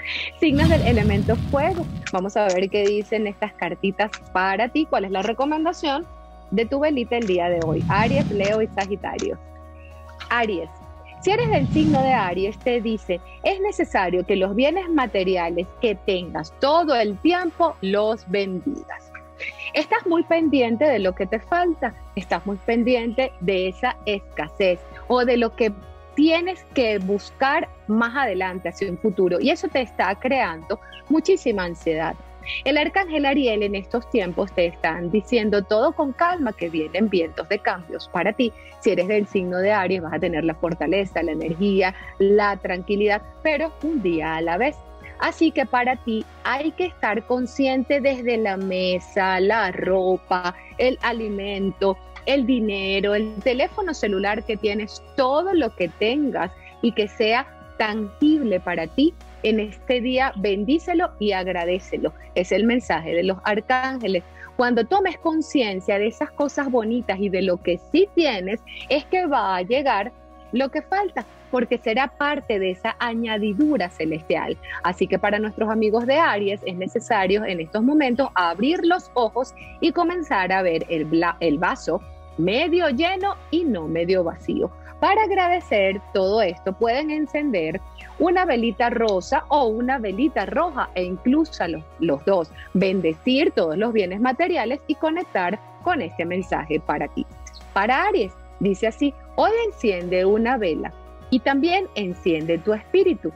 Signos del elemento fuego. Vamos a ver qué dicen estas cartitas para ti. ¿Cuál es la recomendación de tu velita el día de hoy? Aries, Leo y Sagitario. Aries. Si eres del signo de Aries, te dice, es necesario que los bienes materiales que tengas todo el tiempo los bendigas. Estás muy pendiente de lo que te falta, estás muy pendiente de esa escasez o de lo que tienes que buscar más adelante hacia un futuro, y eso te está creando muchísima ansiedad. El arcángel Ariel en estos tiempos te están diciendo todo con calma, que vienen vientos de cambios para ti. Si eres del signo de Aries, vas a tener la fortaleza, la energía, la tranquilidad, pero un día a la vez. Así que para ti hay que estar consciente desde la mesa, la ropa, el alimento, el dinero, el teléfono celular que tienes, todo lo que tengas y que sea tangible para ti. En este día, bendícelo y agradécelo. Es el mensaje de los arcángeles. Cuando tomes conciencia de esas cosas bonitas y de lo que sí tienes, es que va a llegar lo que falta, porque será parte de esa añadidura celestial. Así que para nuestros amigos de Aries es necesario en estos momentos abrir los ojos y comenzar a ver el vaso medio lleno y no medio vacío. Para agradecer todo esto pueden encender una velita rosa o una velita roja e incluso los dos, bendecir todos los bienes materiales y conectar con este mensaje para ti. Para Aries, dice así, hoy enciende una vela y también enciende tu espíritu.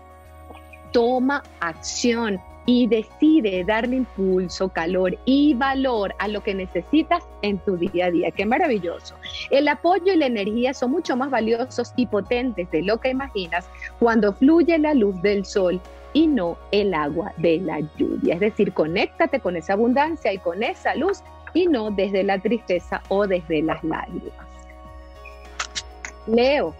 Toma acción y decide darle impulso, calor y valor a lo que necesitas en tu día a día. ¡Qué maravilloso! El apoyo y la energía son mucho más valiosos y potentes de lo que imaginas cuando fluye la luz del sol y no el agua de la lluvia. Es decir, conéctate con esa abundancia y con esa luz y no desde la tristeza o desde las lágrimas. Leo.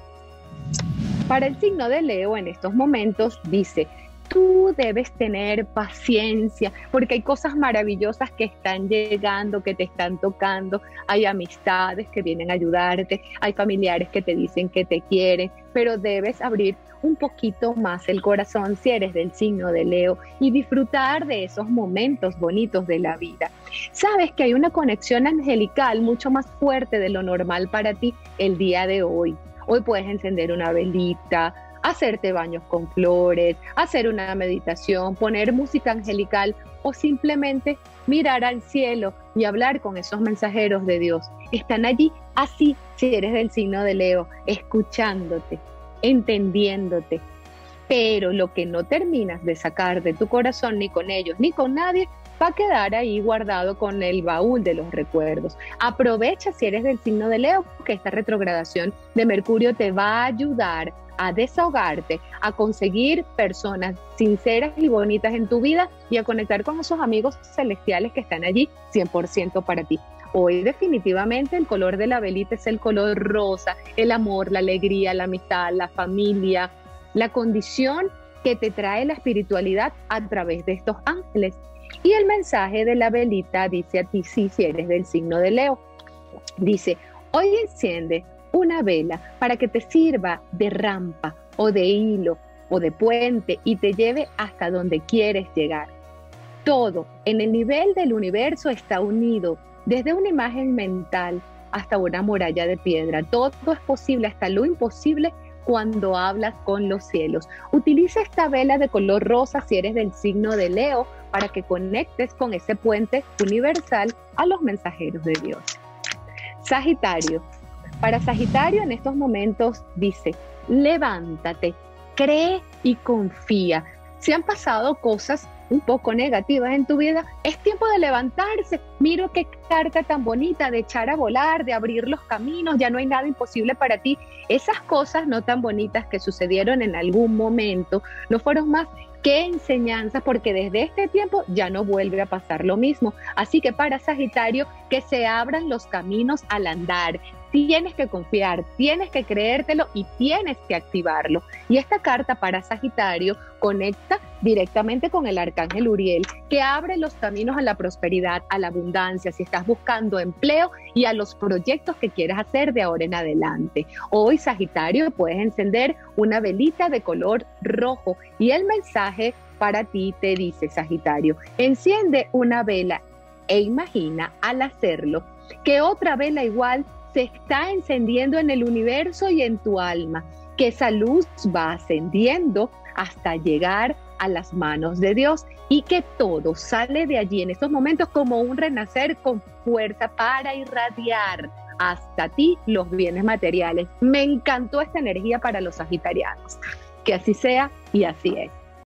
Para el signo de Leo en estos momentos dice, tú debes tener paciencia porque hay cosas maravillosas que están llegando, que te están tocando. Hay amistades que vienen a ayudarte, hay familiares que te dicen que te quieren, pero debes abrir un poquito más el corazón si eres del signo de Leo y disfrutar de esos momentos bonitos de la vida. Sabes que hay una conexión angelical mucho más fuerte de lo normal para ti el día de hoy. Hoy puedes encender una velita, hacerte baños con flores, hacer una meditación, poner música angelical o simplemente mirar al cielo y hablar con esos mensajeros de Dios. Están allí así, si eres del signo de Leo, escuchándote, entendiéndote. Pero lo que no terminas de sacar de tu corazón, ni con ellos, ni con nadie, va a quedar ahí guardado con el baúl de los recuerdos. Aprovecha si eres del signo de Leo, que esta retrogradación de Mercurio te va a ayudar a desahogarte, a conseguir personas sinceras y bonitas en tu vida y a conectar con esos amigos celestiales que están allí 100% para ti. Hoy definitivamente el color de la velita es el color rosa, el amor, la alegría, la amistad, la familia, la condición que te trae la espiritualidad a través de estos ángeles. Y el mensaje de la velita dice a ti, sí, si eres del signo de Leo, dice, hoy enciende una vela para que te sirva de rampa o de hilo o de puente y te lleve hasta donde quieres llegar. Todo en el nivel del universo está unido, desde una imagen mental hasta una muralla de piedra. Todo es posible, hasta lo imposible cuando hablas con los cielos. Utiliza esta vela de color rosa si eres del signo de Leo para que conectes con ese puente universal a los mensajeros de Dios. Sagitario. Para Sagitario en estos momentos dice, levántate, cree y confía. Si han pasado cosas un poco negativas en tu vida, es tiempo de levantarse. Mira qué carta tan bonita de echar a volar, de abrir los caminos, ya no hay nada imposible para ti. Esas cosas no tan bonitas que sucedieron en algún momento no fueron más que enseñanzas, porque desde este tiempo ya no vuelve a pasar lo mismo. Así que para Sagitario, que se abran los caminos al andar. Tienes que confiar, tienes que creértelo y tienes que activarlo. Y esta carta para Sagitario conecta directamente con el arcángel Uriel, que abre los caminos a la prosperidad, a la abundancia, si estás buscando empleo y a los proyectos que quieres hacer de ahora en adelante. Hoy, Sagitario, puedes encender una velita de color rojo y el mensaje para ti te dice Sagitario, enciende una vela e imagina al hacerlo que otra vela igual se está encendiendo en el universo y en tu alma, que esa luz va ascendiendo hasta llegar a las manos de Dios y que todo sale de allí en estos momentos como un renacer con fuerza para irradiar hasta ti los bienes materiales. Me encantó esta energía para los sagitarianos. Que así sea y así es.